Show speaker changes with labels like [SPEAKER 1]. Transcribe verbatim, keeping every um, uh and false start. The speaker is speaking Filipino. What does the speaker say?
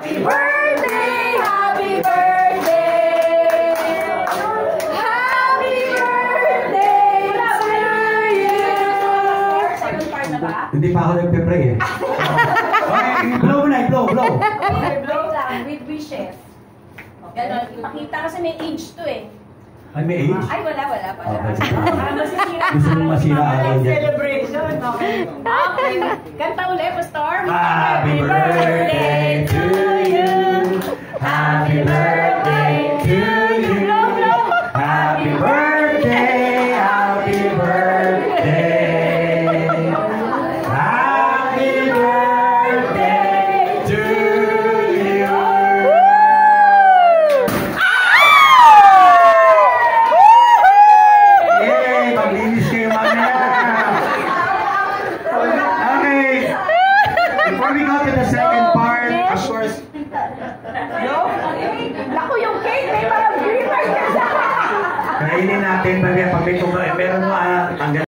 [SPEAKER 1] Happy birthday, happy birthday. Happy birthday to you. Second part na ba?
[SPEAKER 2] Hindi pa ako nagpe-pray eh. Okay, blow na, blow, blow.
[SPEAKER 1] Okay, blow lang with wishes. Ganon, ipakita kasi may age to eh.
[SPEAKER 2] Ay, may age?
[SPEAKER 1] Ay, wala, wala pala.
[SPEAKER 2] Okay.
[SPEAKER 1] Para masisira.
[SPEAKER 2] Gusto mong masira ako dyan.
[SPEAKER 1] Celebration, okay. Okay. Kanta ulit, Pastor.
[SPEAKER 2] Happy birthday to you. Happy birthday to you. Happy birthday, happy birthday. Happy birthday to you. Yay! Maglinis kayo mamaya. Okay. Before we go to the second part, of course,
[SPEAKER 1] No? Naku, yung cake, may parang green light ka sa.
[SPEAKER 2] kainin natin pag may meron mo ah, ang